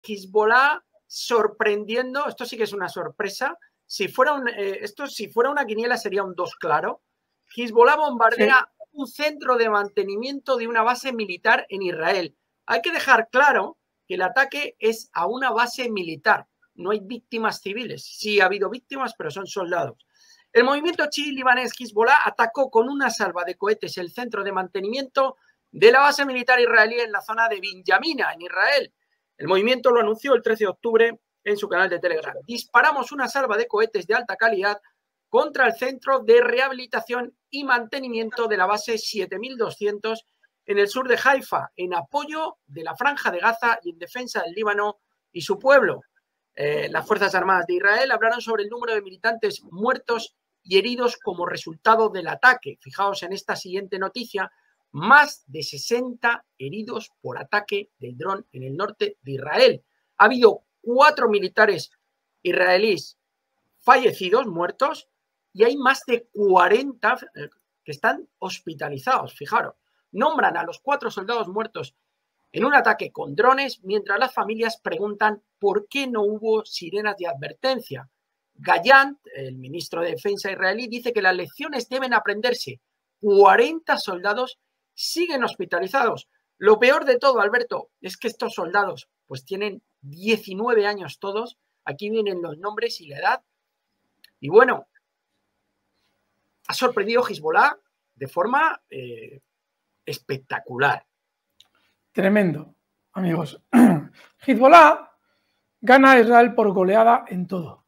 Hezbollah sorprendiendo, esto sí que es una sorpresa, si fuera una quiniela sería un 2 claro. Hezbollah bombardea un centro de mantenimiento de una base militar en Israel. Hay que dejar claro que el ataque es a una base militar. No hay víctimas civiles. Sí ha habido víctimas, pero son soldados. El movimiento chií libanés Hezbollah atacó con una salva de cohetes el centro de mantenimiento de la base militar israelí en la zona de Benjamina, en Israel. El movimiento lo anunció el 13 de octubre en su canal de Telegram. Disparamos una salva de cohetes de alta calidad contra el centro de rehabilitación y mantenimiento de la base 7200 en el sur de Haifa, en apoyo de la Franja de Gaza y en defensa del Líbano y su pueblo. Las Fuerzas Armadas de Israel hablaron sobre el número de militantes muertos y heridos como resultado del ataque. Fijaos en esta siguiente noticia, más de 60 heridos por ataque del dron en el norte de Israel. Ha habido 4 militares israelíes fallecidos, muertos, y hay más de 40 que están hospitalizados. Fijaros, nombran a los 4 soldados muertos en un ataque con drones, mientras las familias preguntan por qué no hubo sirenas de advertencia. Gallant, el ministro de Defensa israelí, dice que las lecciones deben aprenderse. 40 soldados siguen hospitalizados. Lo peor de todo, Alberto, es que estos soldados pues tienen 19 años todos. Aquí vienen los nombres y la edad. Y bueno, ha sorprendido Hezbollah de forma espectacular. Tremendo, amigos. Hezbollah gana a Israel por goleada en todo.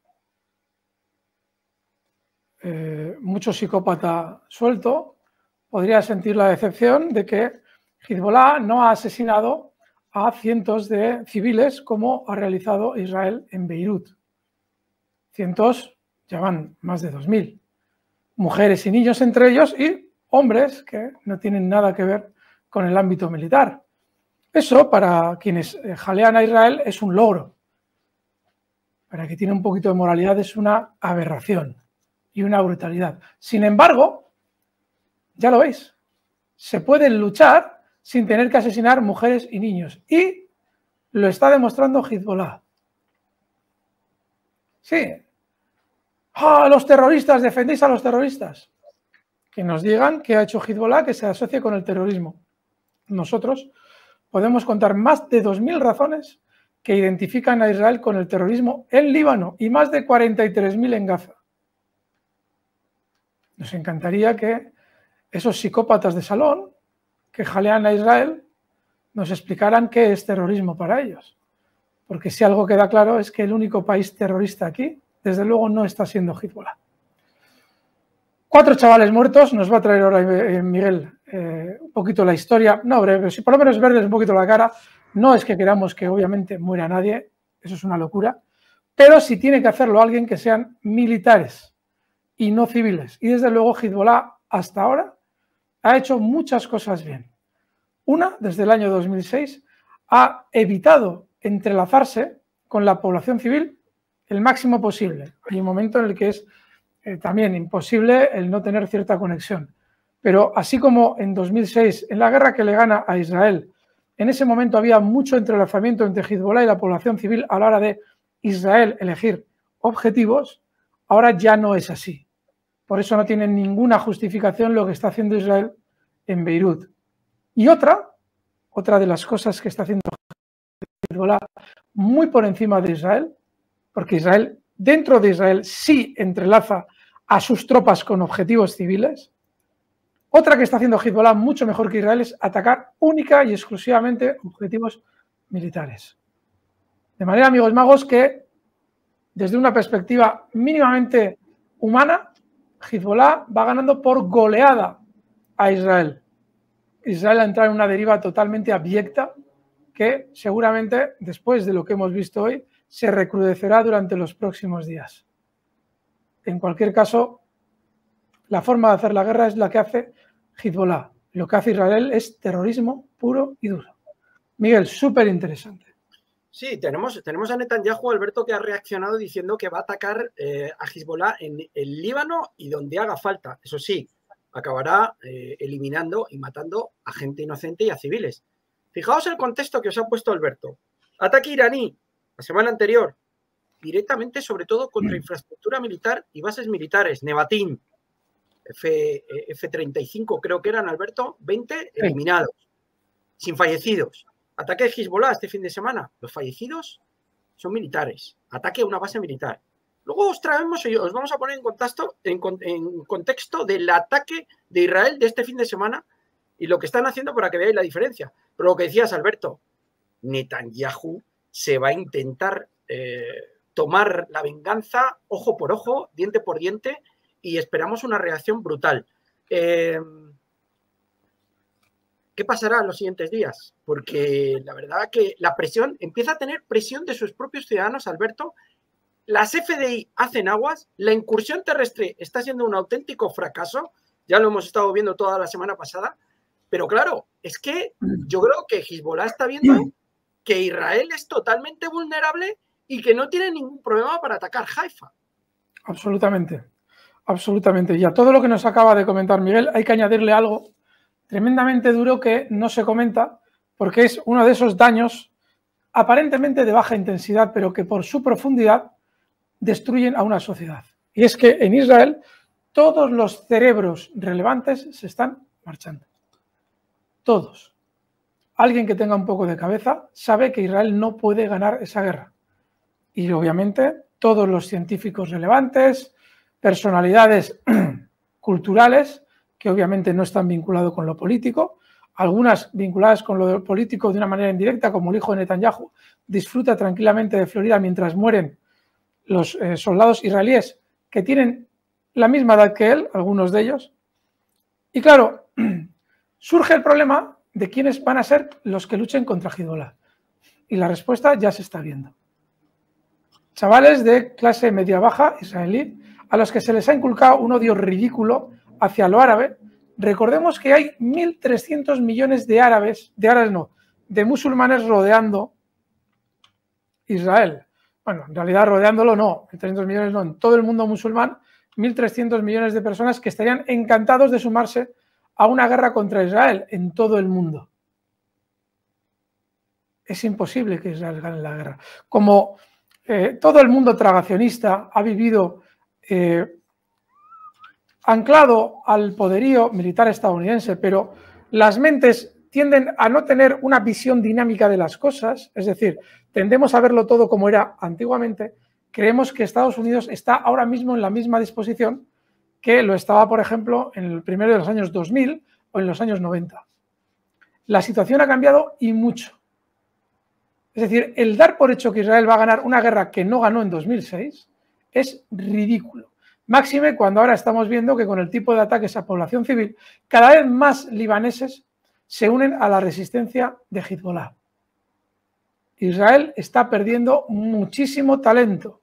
Mucho psicópata suelto podría sentir la decepción de que Hezbollah no ha asesinado a cientos de civiles como ha realizado Israel en Beirut. Cientos, ya van más de 2000. Mujeres y niños entre ellos y hombres que no tienen nada que ver con el ámbito militar. Eso, para quienes jalean a Israel, es un logro. Para quien tiene un poquito de moralidad, es una aberración y una brutalidad. Sin embargo, ya lo veis, se pueden luchar sin tener que asesinar mujeres y niños. Y lo está demostrando Hezbollah. Sí. ¡Ah, los terroristas! ¿Defendéis a los terroristas? Que nos digan qué ha hecho Hezbollah que se asocie con el terrorismo. Nosotros podemos contar más de 2000 razones que identifican a Israel con el terrorismo en Líbano y más de 43.000 en Gaza. Nos encantaría que esos psicópatas de salón que jalean a Israel nos explicaran qué es terrorismo para ellos. Porque si algo queda claro es que el único país terrorista aquí, desde luego, no está siendo Hezbollah. 4 chavales muertos, nos va a traer ahora Miguel un poquito la historia, no breve, pero si por lo menos verles un poquito la cara. No es que queramos que obviamente muera nadie, eso es una locura, pero si tiene que hacerlo alguien que sean militares y no civiles. Y desde luego Hezbollah hasta ahora ha hecho muchas cosas bien. Una, desde el año 2006, ha evitado entrelazarse con la población civil el máximo posible. Hay un momento en el que es también imposible el no tener cierta conexión. Pero así como en 2006, en la guerra que le gana a Israel, en ese momento había mucho entrelazamiento entre Hezbollah y la población civil a la hora de Israel elegir objetivos, ahora ya no es así. Por eso no tiene ninguna justificación lo que está haciendo Israel en Beirut. Y otra de las cosas que está haciendo Hezbollah muy por encima de Israel, porque Israel, dentro de Israel, sí entrelaza a sus tropas con objetivos civiles. Otra que está haciendo Hezbollah mucho mejor que Israel es atacar única y exclusivamente objetivos militares. De manera, amigos magos, que desde una perspectiva mínimamente humana, Hezbollah va ganando por goleada a Israel. Israel ha entrado en una deriva totalmente abyecta que seguramente, después de lo que hemos visto hoy, se recrudecerá durante los próximos días. En cualquier caso, la forma de hacer la guerra es la que hace Hezbollah. Lo que hace Israel es terrorismo puro y duro. Miguel, súper interesante. Sí, tenemos a Netanyahu, Alberto, que ha reaccionado diciendo que va a atacar a Hezbollah en el Líbano y donde haga falta. Eso sí, acabará eliminando y matando a gente inocente y a civiles. Fijaos el contexto que os ha puesto Alberto. Ataque iraní. la semana anterior, directamente sobre todo contra infraestructura militar y bases militares. Nevatín, F-35 creo que eran, Alberto, 20 eliminados, sin fallecidos. Ataque de Hezbollah este fin de semana. Los fallecidos son militares. Ataque a una base militar. Luego os traemos y os vamos a poner en contexto del ataque de Israel de este fin de semana y lo que están haciendo para que veáis la diferencia. Pero lo que decías, Alberto, Netanyahu se va a intentar tomar la venganza ojo por ojo, diente por diente, y esperamos una reacción brutal. ¿Qué pasará en los siguientes días? Porque la verdad que la presión, empieza a tener presión de sus propios ciudadanos, Alberto. Las FDI hacen aguas, la incursión terrestre está siendo un auténtico fracaso, ya lo hemos estado viendo toda la semana pasada, pero claro, es que yo creo que Hezbollah está viendo que Israel es totalmente vulnerable y que no tiene ningún problema para atacar Haifa. Absolutamente, absolutamente. Y a todo lo que nos acaba de comentar Miguel hay que añadirle algo tremendamente duro que no se comenta porque es uno de esos daños aparentemente de baja intensidad, pero que por su profundidad destruyen a una sociedad. Y es que en Israel todos los cerebros relevantes se están marchando. Todos. Alguien que tenga un poco de cabeza sabe que Israel no puede ganar esa guerra. Y obviamente todos los científicos relevantes, personalidades culturales, que obviamente no están vinculados con lo político, algunas vinculadas con lo político de una manera indirecta, como el hijo de Netanyahu, disfruta tranquilamente de Florida mientras mueren los soldados israelíes que tienen la misma edad que él, algunos de ellos. Y claro, surge el problema de quiénes van a ser los que luchen contra Hezbollah. Y la respuesta ya se está viendo. Chavales de clase media-baja israelí, a los que se les ha inculcado un odio ridículo hacia lo árabe. Recordemos que hay 1.300 millones de musulmanes rodeando Israel. Bueno, en realidad rodeándolo no, 1.300 millones no, en todo el mundo musulmán, 1.300 millones de personas que estarían encantados de sumarse a una guerra contra Israel en todo el mundo. Es imposible que Israel gane la guerra. Como todo el mundo tragacionista ha vivido anclado al poderío militar estadounidense, pero las mentes tienden a no tener una visión dinámica de las cosas, es decir, tendemos a verlo todo como era antiguamente. Creemos que Estados Unidos está ahora mismo en la misma disposición que lo estaba, por ejemplo, en el primero de los años 2000 o en los años 90. La situación ha cambiado y mucho. Es decir, el dar por hecho que Israel va a ganar una guerra que no ganó en 2006 es ridículo. Máxime cuando ahora estamos viendo que con el tipo de ataques a población civil, cada vez más libaneses se unen a la resistencia de Hezbollah. Israel está perdiendo muchísimo talento.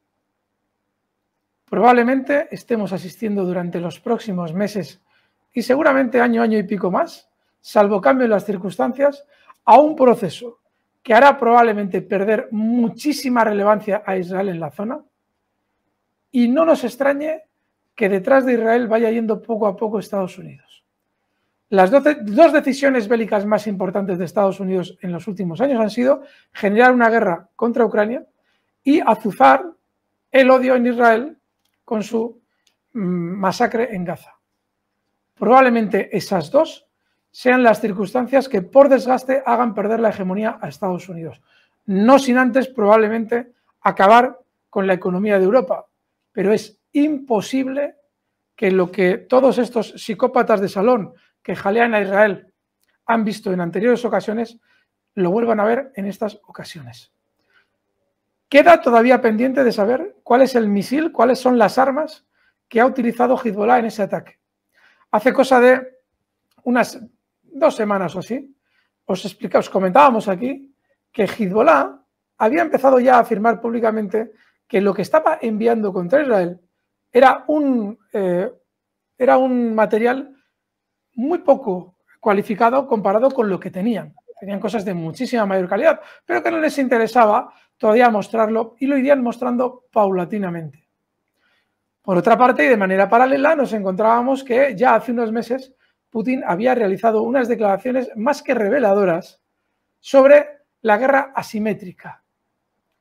Probablemente estemos asistiendo durante los próximos meses y seguramente año y pico más, salvo cambio en las circunstancias, a un proceso que hará probablemente perder muchísima relevancia a Israel en la zona. Y no nos extrañe que detrás de Israel vaya yendo poco a poco Estados Unidos. Las dos decisiones bélicas más importantes de Estados Unidos en los últimos años han sido generar una guerra contra Ucrania y azuzar el odio en Israel con su masacre en Gaza. Probablemente esas dos sean las circunstancias que por desgaste hagan perder la hegemonía a Estados Unidos. No sin antes probablemente acabar con la economía de Europa, pero es imposible que lo que todos estos psicópatas de salón que jalean a Israel han visto en anteriores ocasiones, lo vuelvan a ver en estas ocasiones. Queda todavía pendiente de saber cuál es el misil, cuáles son las armas que ha utilizado Hezbollah en ese ataque. Hace cosa de unas 2 semanas o así, os comentábamos aquí que Hezbollah había empezado ya a afirmar públicamente que lo que estaba enviando contra Israel era un material muy poco cualificado comparado con lo que tenían. Tenían cosas de muchísima mayor calidad, pero que no les interesaba todavía mostrarlo y lo irían mostrando paulatinamente. Por otra parte, y de manera paralela, nos encontrábamos que ya hace unos meses Putin había realizado unas declaraciones más que reveladoras sobre la guerra asimétrica.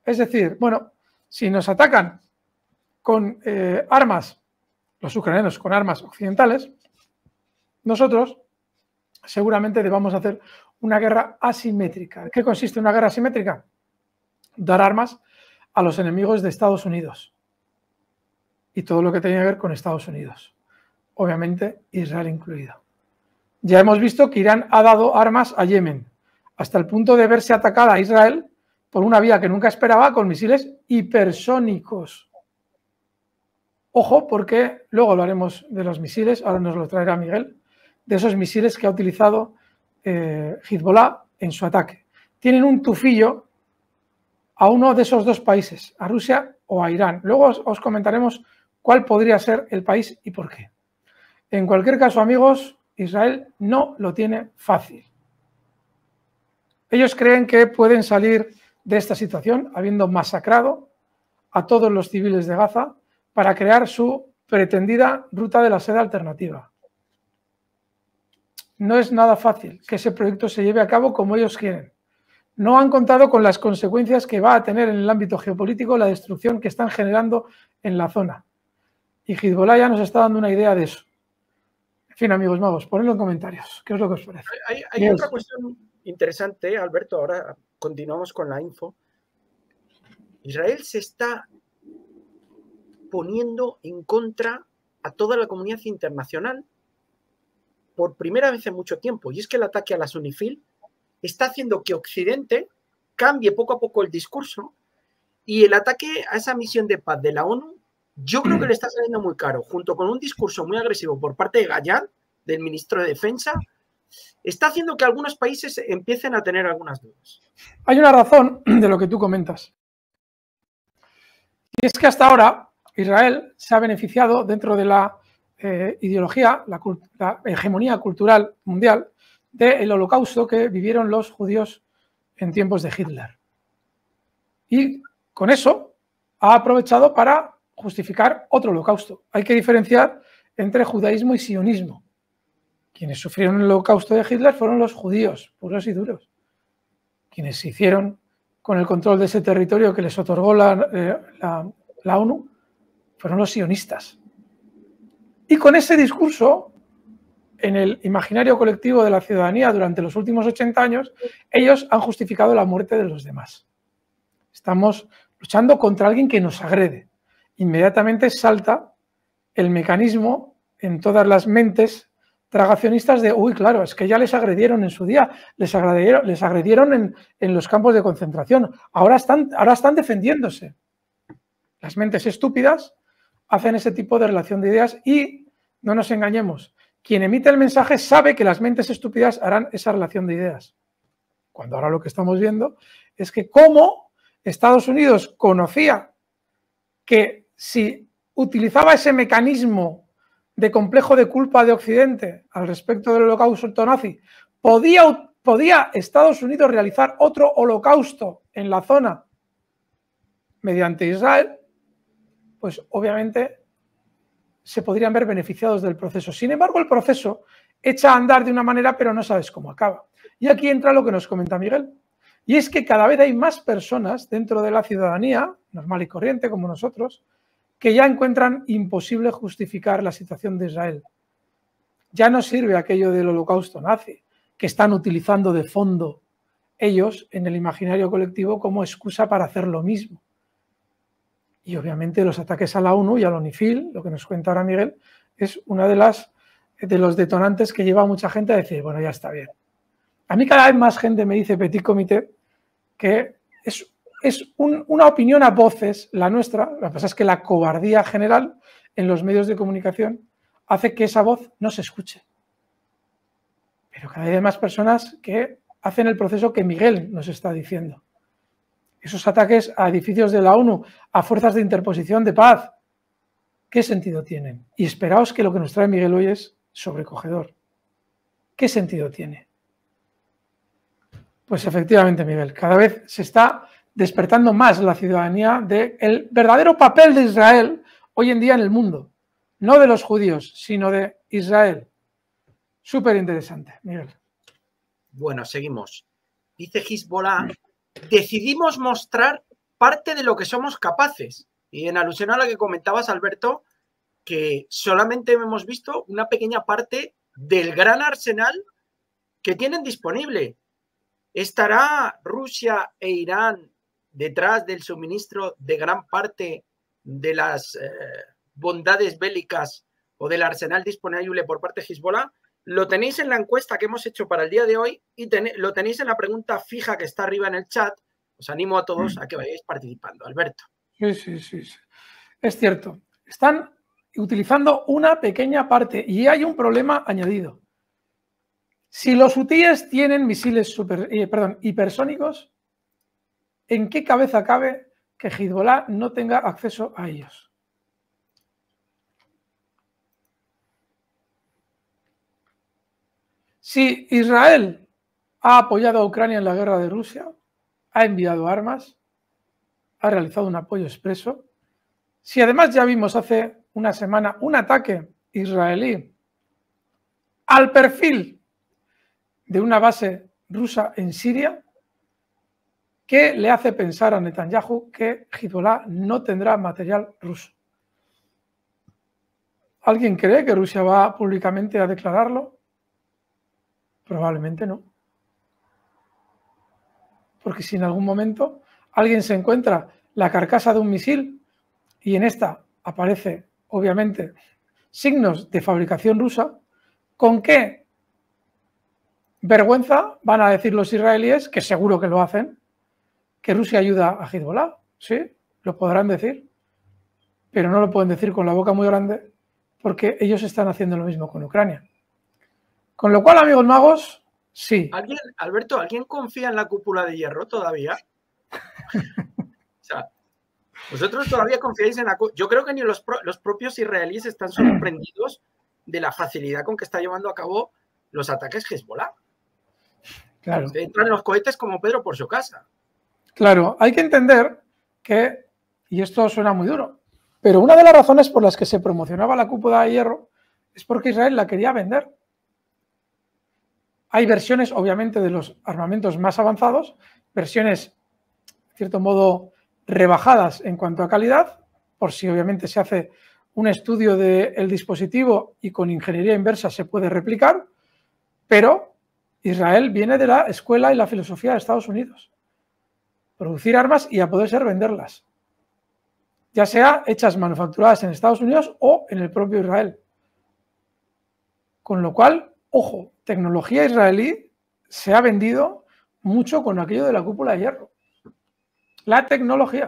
Es decir, bueno, si nos atacan con armas, los ucranianos con armas occidentales, nosotros seguramente debamos hacer una guerra asimétrica. ¿En qué consiste una guerra asimétrica? Dar armas a los enemigos de Estados Unidos y todo lo que tenga que ver con Estados Unidos. Obviamente, Israel incluido. Ya hemos visto que Irán ha dado armas a Yemen, hasta el punto de verse atacada a Israel por una vía que nunca esperaba con misiles hipersónicos. Ojo, porque luego hablaremos de los misiles, ahora nos lo traerá Miguel, de esos misiles que ha utilizado Hezbollah en su ataque. Tienen un tufillo a uno de esos dos países, a Rusia o a Irán. Luego os comentaremos cuál podría ser el país y por qué. En cualquier caso, amigos, Israel no lo tiene fácil. Ellos creen que pueden salir de esta situación habiendo masacrado a todos los civiles de Gaza para crear su pretendida ruta de la seda alternativa. No es nada fácil que ese proyecto se lleve a cabo como ellos quieren. No han contado con las consecuencias que va a tener en el ámbito geopolítico la destrucción que están generando en la zona. Y Hezbollah ya nos está dando una idea de eso. En fin, amigos magos, ponedlo en comentarios. ¿Qué es lo que os parece? Hay otra cuestión interesante, Alberto. Ahora continuamos con la info. Israel se está poniendo en contra a toda la comunidad internacional por primera vez en mucho tiempo. Y es que el ataque a las UNIFIL está haciendo que Occidente cambie poco a poco el discurso y el ataque a esa misión de paz de la ONU, yo creo que le está saliendo muy caro, junto con un discurso muy agresivo por parte de Gallant, del ministro de Defensa, está haciendo que algunos países empiecen a tener algunas dudas. Hay una razón de lo que tú comentas. Y es que hasta ahora Israel se ha beneficiado dentro de la ideología, la hegemonía cultural mundial del holocausto que vivieron los judíos en tiempos de Hitler. Y con eso ha aprovechado para justificar otro holocausto. Hay que diferenciar entre judaísmo y sionismo. Quienes sufrieron el holocausto de Hitler fueron los judíos, puros y duros. Quienes se hicieron con el control de ese territorio que les otorgó la ONU fueron los sionistas. Y con ese discurso, en el imaginario colectivo de la ciudadanía durante los últimos 80 años, ellos han justificado la muerte de los demás. Estamos luchando contra alguien que nos agrede. Inmediatamente salta el mecanismo en todas las mentes tragacionistas de, uy, claro, es que ya les agredieron en su día, les agredieron en los campos de concentración, ahora están defendiéndose. Las mentes estúpidas hacen ese tipo de relación de ideas y, no nos engañemos, quien emite el mensaje sabe que las mentes estúpidas harán esa relación de ideas. Cuando ahora lo que estamos viendo es que cómo Estados Unidos conocía que si utilizaba ese mecanismo de complejo de culpa de Occidente al respecto del holocausto nazi, podía Estados Unidos realizar otro holocausto en la zona mediante Israel, pues obviamente se podrían ver beneficiados del proceso. Sin embargo, el proceso echa a andar de una manera, pero no sabes cómo acaba. Y aquí entra lo que nos comenta Miguel. Y es que cada vez hay más personas dentro de la ciudadanía, normal y corriente como nosotros, que ya encuentran imposible justificar la situación de Israel. Ya no sirve aquello del holocausto nazi, que están utilizando de fondo ellos en el imaginario colectivo como excusa para hacer lo mismo. Y obviamente los ataques a la ONU y a la UNIFIL, lo que nos cuenta ahora Miguel, es una de los detonantes que lleva a mucha gente a decir, bueno, ya está bien. A mí cada vez más gente me dice, petit comité, que es una opinión a voces, la nuestra. Lo que pasa es que la cobardía general en los medios de comunicación hace que esa voz no se escuche. Pero cada vez hay más personas que hacen el proceso que Miguel nos está diciendo. Esos ataques a edificios de la ONU, a fuerzas de interposición de paz, ¿qué sentido tienen? Y esperaos que lo que nos trae Miguel hoy es sobrecogedor. ¿Qué sentido tiene? Pues efectivamente, Miguel, cada vez se está despertando más la ciudadanía del verdadero papel de Israel hoy en día en el mundo. No de los judíos, sino de Israel. Súper interesante, Miguel. Bueno, seguimos. Dice Hezbollah, decidimos mostrar parte de lo que somos capaces. Y en alusión a lo que comentabas, Alberto, que solamente hemos visto una pequeña parte del gran arsenal que tienen disponible. ¿Estará Rusia e Irán detrás del suministro de gran parte de las bondades bélicas o del arsenal disponible por parte de Hezbollah? Lo tenéis en la encuesta que hemos hecho para el día de hoy y lo tenéis en la pregunta fija que está arriba en el chat. Os animo a todos a que vayáis participando. Alberto. Sí. Es cierto. Están utilizando una pequeña parte y hay un problema añadido. Si los hutíes tienen misiles hipersónicos, ¿en qué cabeza cabe que Hezbollah no tenga acceso a ellos? Si Israel ha apoyado a Ucrania en la guerra de Rusia, ha enviado armas, ha realizado un apoyo expreso, si además ya vimos hace una semana un ataque israelí al perfil de una base rusa en Siria, ¿qué le hace pensar a Netanyahu que Hezbollah no tendrá material ruso? ¿Alguien cree que Rusia va públicamente a declararlo? Probablemente no. Porque si en algún momento alguien se encuentra la carcasa de un misil y en esta aparece, obviamente, signos de fabricación rusa, ¿con qué vergüenza van a decir los israelíes, que seguro que lo hacen, que Rusia ayuda a Hezbollah? Sí, lo podrán decir, pero no lo pueden decir con la boca muy grande porque ellos están haciendo lo mismo con Ucrania. Con lo cual, amigos magos, sí. Alberto, ¿alguien confía en la cúpula de hierro todavía? O sea, ¿vosotros todavía confiáis en la cúpula? Yo creo que ni los propios israelíes están sorprendidos de la facilidad con que está llevando a cabo los ataques Hezbollah. Claro. Entran los cohetes como Pedro por su casa. Claro, hay que entender que, y esto suena muy duro, pero una de las razones por las que se promocionaba la cúpula de hierro es porque Israel la quería vender. Hay versiones, obviamente, de los armamentos más avanzados, versiones, de cierto modo, rebajadas en cuanto a calidad, por si obviamente se hace un estudio del dispositivo y con ingeniería inversa se puede replicar, pero Israel viene de la escuela y la filosofía de Estados Unidos. Producir armas y a poder ser venderlas, ya sea hechas manufacturadas en Estados Unidos o en el propio Israel. Con lo cual, ojo, tecnología israelí se ha vendido mucho con aquello de la cúpula de hierro. La tecnología.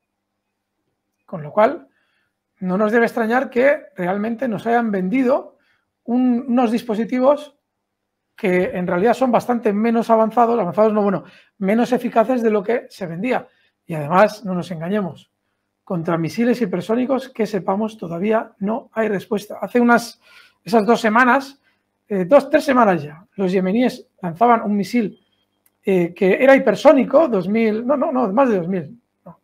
Con lo cual, no nos debe extrañar que realmente nos hayan vendido unos dispositivos que en realidad son bastante menos avanzados, menos eficaces de lo que se vendía. Y además, no nos engañemos, contra misiles hipersónicos que sepamos todavía no hay respuesta. Hace esas 2 semanas, 3 semanas ya, los yemeníes lanzaban un misil que era hipersónico, 2000, más de 2000.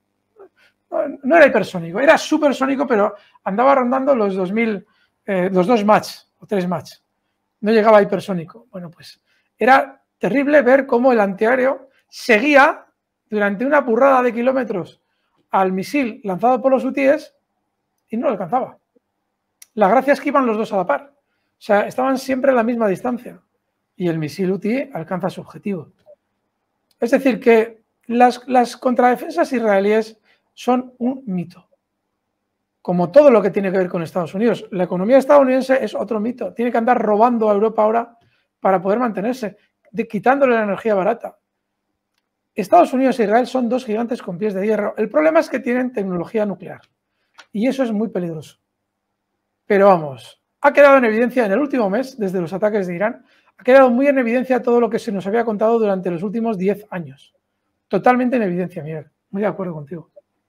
No era hipersónico, era supersónico, pero andaba rondando los 2000, los 2 Mach o 3 Mach. No llegaba a hipersónico. Bueno, pues era terrible ver cómo el antiaéreo seguía durante una burrada de kilómetros al misil lanzado por los hutíes y no lo alcanzaba. La gracia es que iban los dos a la par. O sea, estaban siempre a la misma distancia y el misil hutí alcanza su objetivo. Es decir, que las contradefensas israelíes son un mito. Como todo lo que tiene que ver con Estados Unidos. La economía estadounidense es otro mito. Tiene que andar robando a Europa ahora para poder mantenerse, quitándole la energía barata. Estados Unidos e Israel son 2 gigantes con pies de hierro. El problema es que tienen tecnología nuclear. Y eso es muy peligroso. Pero vamos, ha quedado en evidencia en el último mes, desde los ataques de Irán, ha quedado muy en evidencia todo lo que se nos había contado durante los últimos 10 años. Totalmente en evidencia, Miguel. Muy de acuerdo contigo.